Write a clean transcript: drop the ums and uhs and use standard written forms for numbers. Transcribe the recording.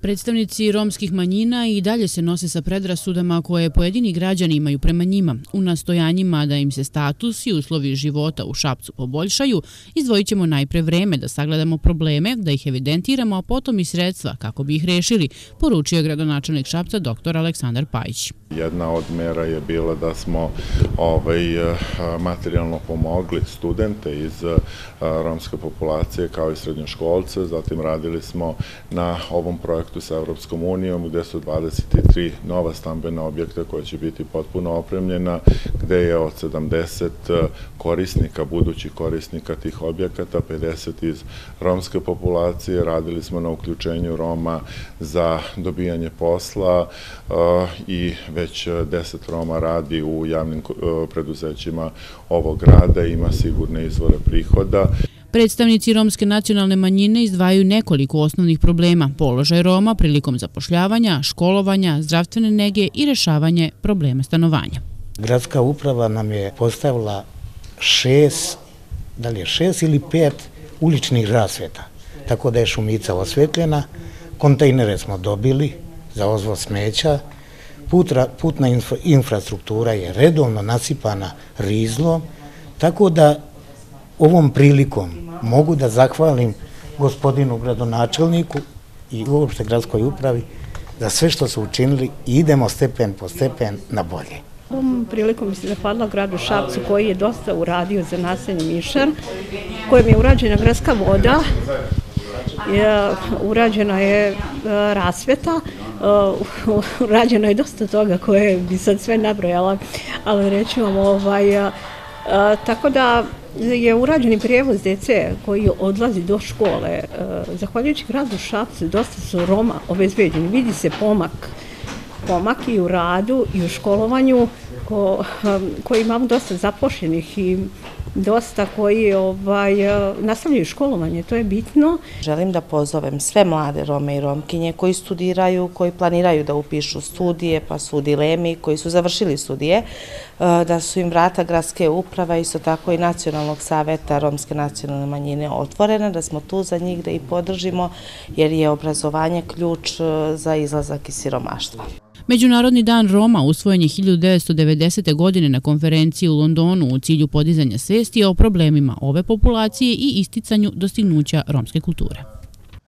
Predstavnici romskih manjina i dalje se nose sa predrasudama koje pojedini građani imaju prema njima. U nastojanjima da im se status i uslovi života u Šapcu poboljšaju, izdvojit ćemo najpre vreme da sagledamo probleme, da ih evidentiramo, a potom i sredstva kako bi ih rešili, poručio je gradonačelnik Šapca dr. Aleksandar Pajić. Jedna od mera je bila da smo materijalno pomogli studente iz romske populacije kao i srednjoškolce, zatim radili smo na ovom projektu sa Evropskom unijom gde su 23 nova stambena objekta koja će biti potpuno opremljena, gde je od 70 korisnika, budućih korisnika tih objekata, 50 iz romske populacije. Radili smo na uključenju Roma za dobijanje posla i već 10 Roma radi u javnim preduzećima ovog grada i ima sigurne izvore prihoda. Predstavnici romske nacionalne manjine izdvajaju nekoliko osnovnih problema: položaj Roma prilikom zapošljavanja, školovanja, zdravstvene nege i rešavanje problema stanovanja. Gradska uprava nam je postavila 6 ili 5 uličnih rasveta, tako da je šumica osvetljena, kontejnere smo dobili za odvoz smeća, putna infrastruktura je redovno nasipana rizlom, tako da ovom prilikom mogu da zahvalim gospodinu gradonačelniku i uopšte gradskoj upravi za sve što su učinili i idemo stepen po stepen na bolje. Ovom prilikom bi se zahvalila gradu Šapcu koji je dosta uradio za naselje Mišar, kojem je urađena gradska voda, urađena je rasveta, urađeno je dosta toga koje bi sad sve nabrojala, ali reći vam tako da je urađeni prijevoz dece koji odlazi do škole. Zahvaljujući gradu Šapcu dosta su Roma obezbeđeni. Vidi se pomak i u radu i u školovanju koji imamo dosta zapošljenih i dosta koji nastavljaju školovanje, to je bitno. Želim da pozovem sve mlade Rome i Romkinje koji studiraju, koji planiraju da upišu studije, pa su u dilemi, koji su završili studije, da su im vrata gradske uprave, isto tako i Nacionalnog saveta romske nacionalne manjine otvorena, da smo tu za njih da ih podržimo, jer je obrazovanje ključ za izlazak iz siromaštva. Međunarodni dan Roma usvojen je 1990. godine na konferenciji u Londonu u cilju podizanja svesti o problemima ove populacije i isticanju dostignuća romske kulture.